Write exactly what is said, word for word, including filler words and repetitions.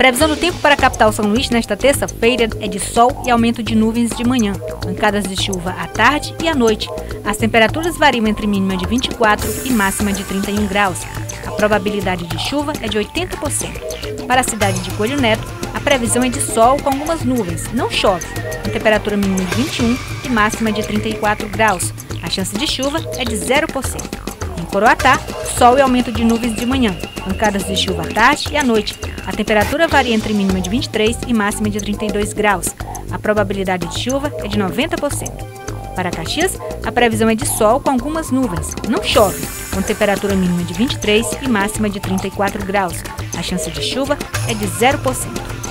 previsão do tempo para a capital São Luís nesta terça-feira é de sol e aumento de nuvens de manhã, pancadas de chuva à tarde e à noite. As temperaturas variam entre mínima de vinte e quatro e máxima de trinta e um graus. A probabilidade de chuva é de oitenta por cento. Para a cidade de Coelho Neto, a previsão é de sol com algumas nuvens, não chove, com temperatura mínima de vinte e um e máxima de trinta e quatro graus. A chance de chuva é de zero por cento. Em Coroatá, sol e aumento de nuvens de manhã, pancadas de chuva à tarde e à noite. A temperatura varia entre mínima de vinte e três e máxima de trinta e dois graus. A probabilidade de chuva é de noventa por cento. Para Caxias, a previsão é de sol com algumas nuvens, não chove, com temperatura mínima de vinte e três e máxima de trinta e quatro graus. A chance de chuva é de zero por cento.